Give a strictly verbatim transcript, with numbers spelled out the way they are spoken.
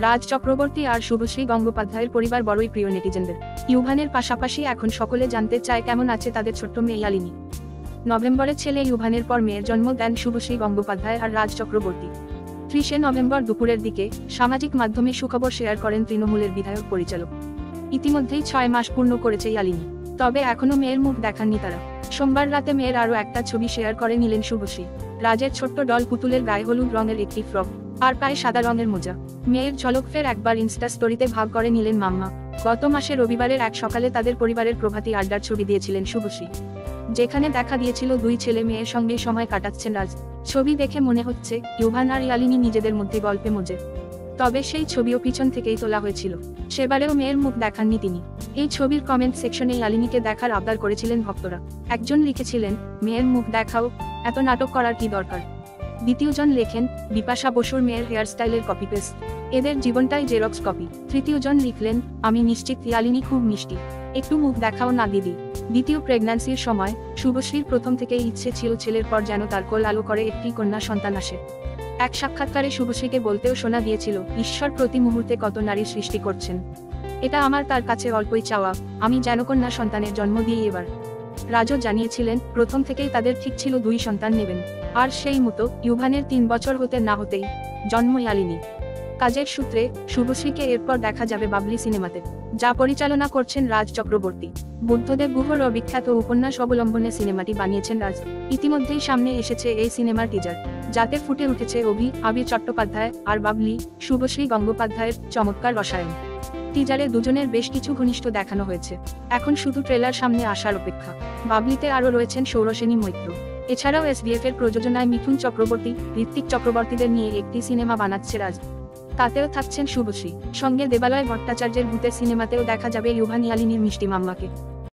রাজ চক্রবর্তী আর শুভশ্রী গঙ্গোপাধ্যায়ের পরিবার বড়ই প্রিয় নেটিজেনদের। ইউভানের পাশাপাশি এখন সকলে জানতে চায় কেমন আছে তাদের ছোট্ট মেয়ে ইয়ালিনী। নভেম্বরে ছেলে ইউভানের পর মেয়ের জন্ম দেন শুভশ্রী গঙ্গোপাধ্যায় আর রাজ চক্রবর্তী। ত্রিশে নভেম্বর দুপুরের দিকে সামাজিক মাধ্যমে সুখবর শেয়ার করেন তৃণমূলের বিধায়ক পরিচালক। ইতিমধ্যেই ছয় মাস পূর্ণ করেছে ইয়ালিনী, তবে এখনো মেয়ের মুখ দেখাননি তারা। সোমবার রাতে মেয়ের আরও একটা ছবি শেয়ার করে নিলেন শুভশ্রী। রাজের ছোট্ট ডল পুতুলের গায়ে হলুদ রঙের একটি ফ্রক আর পায়ে সাদা রঙের মোজা। মেয়ের ঝলক ফের একবার ইনস্টা স্টোরিতে ভাগ করে নিলেন মাম্মা। গত মাসে রবিবারের এক সকালে তাদের পরিবারের প্রভাতী আড্ডার ছবি দিয়েছিলেন শুভশ্রী, যেখানে দেখা দিয়েছিল দুই ছেলে মেয়ের সঙ্গে সময় কাটাচ্ছেন রাজ। ছবি দেখে মনে হচ্ছে ইউভান আর ইয়ালিনী নিজেদের মধ্যে গল্পে মজে। তবে সেই ছবিও পিছন থেকেই তোলা হয়েছিল, সেবারেও মেয়ের মুখ দেখাননি তিনি। এই ছবির কমেন্ট সেকশনে ইয়ালিনীকে দেখার আবদার করেছিলেন ভক্তরা। একজন লিখেছিলেন, মেয়ের মুখ দেখাও, এত নাটক করার কি দরকার। দ্বিতীয়জন লেখেন, বিপাশা বসুর মেয়ের হেয়ারস্টাইলের কপি পেস্ট, এদের জীবনটাই জেরক্স কপি। তৃতীয়জন লিখলেন, আমি নিশ্চিত ইয়ালিনী খুব মিষ্টি, একটু মুখ দেখাও না দিদি। দ্বিতীয় প্রেগন্যান্সির সময় শুভশ্রীর প্রথম থেকেই ইচ্ছে ছিল ছেলের পর যেন তার কোল আলো করে একটি কন্যা সন্তান আসে। এক সাক্ষাৎকারে শুভশ্রীকে বলতেও শোনা গিয়েছিল, ঈশ্বর প্রতি মুহূর্তে কত নারী সৃষ্টি করছেন, এটা আমার তার কাছে অল্পই চাওয়া, আমি যেন কন্যা সন্তানের জন্ম দিই এবার। রাজও জানিয়েছিলেন প্রথম থেকেই তাদের ঠিক ছিল দুই সন্তান নেবেন, আর সেই মতো ইউভানের তিন বছর হতে না হতেই জন্ম ইয়ালিনী। কাজের সূত্রে শুভশ্রীকে এরপর দেখা যাবে বাবলি সিনেমাতে, যা পরিচালনা করছেন রাজ চক্রবর্তী। বুদ্ধদেব গুহর অবিখ্যাত উপন্যাস অবলম্বনে সিনেমাটি বানিয়েছেন রাজ। ইতিমধ্যেই সামনে এসেছে এই সিনেমার টিজার, যাতে ফুটে উঠেছে অভি আবির চট্টোপাধ্যায় আর বাবলি শুভশ্রী গঙ্গোপাধ্যায়ের চমৎকার রসায়ন। টিজারে দুজনের বেশ কিছু ঘনিষ্ঠ দেখানো হয়েছে, এখন শুধু ট্রেলার সামনে আসার অপেক্ষা। বাবলিতে আরও রয়েছেন সৌরসেনী মৈত্র। এছাড়াও এসডিএফ এর প্রযোজনায় মিথুন চক্রবর্তী, ঋত্বিক চক্রবর্তীদের নিয়ে একটি সিনেমা বানাচ্ছে রাজ, তাতেও থাকছেন শুভশ্রী। সঙ্গে দেবালয় ভট্টাচার্যের ভূতের সিনেমাতেও দেখা যাবে ইউভান ইয়ালিনীর মিষ্টি মাম্মাকে।